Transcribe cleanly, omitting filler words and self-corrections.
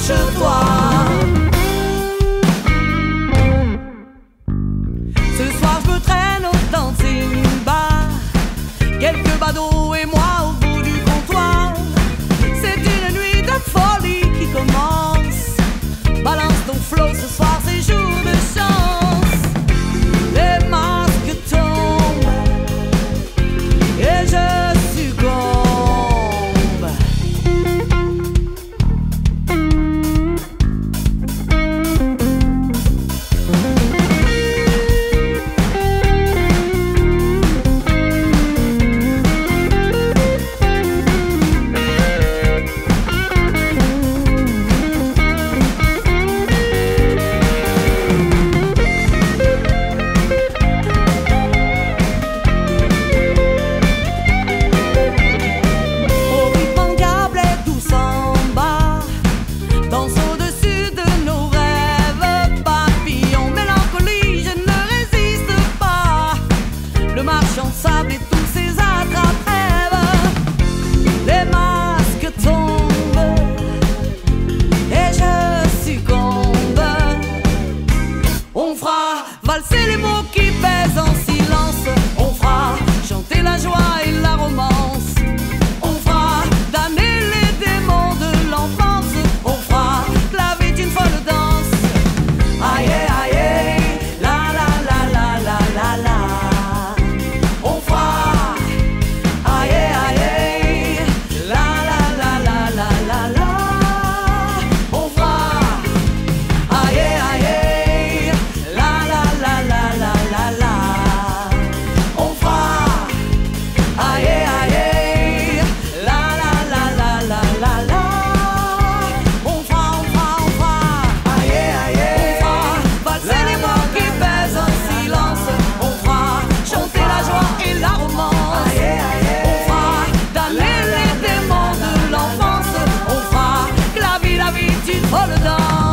couche-toi. Ce soir je me traîne au dancing bar, quelques badauds et moi au bout du comptoir. C'est une nuit de folie qui commence. Balance ton flow, ce soir c'est jour de chance. Les masques tombent et je succombe. Sable et tous ces attrape-rêves. Les masques tombent et je succombe. On fera valser les mots qui pèsent en silence. On fera chanter la joie et la romance. On fera damner les démons de l'enfance. On fera de la vie d'une folle danse. Aïe aïe, la la la la la la la. Folle danse.